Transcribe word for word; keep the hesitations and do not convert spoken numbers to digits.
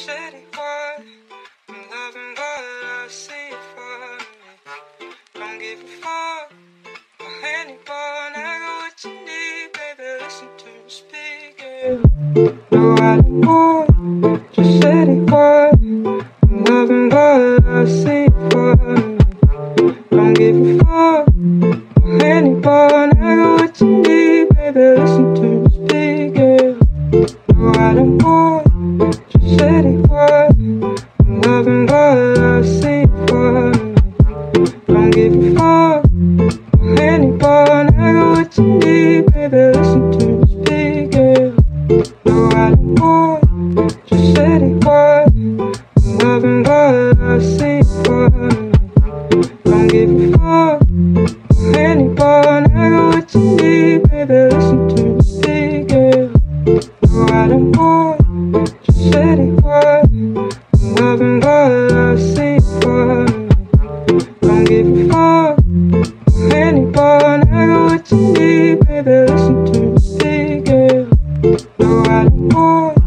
said he was. I'm loving what I see for me. Don't give a fuck for anyone. I got what you need, baby. Listen to me speak, yeah. No, I don't want. Just said he was. I'm loving what I see for me. Don't give a fuck for anyone. I got what you need, baby. Listen to me speak, yeah. No, I don't want. Just said he was. I'm loving what I see for me. Don't give a fuck for anyone. I got what you need, baby. Listen to me speak, yeah. No, I don't want. Just said he was. I'm loving what I see for me. Don't give a fuck for anyone. I got what you need, baby. Listen to me speak, yeah. No, I don't want. Just said he was. I'm loving what I see for me. Don't give a fuck for anyone. I got what you need, baby. Listen to me speak, yeah. No, I don't want.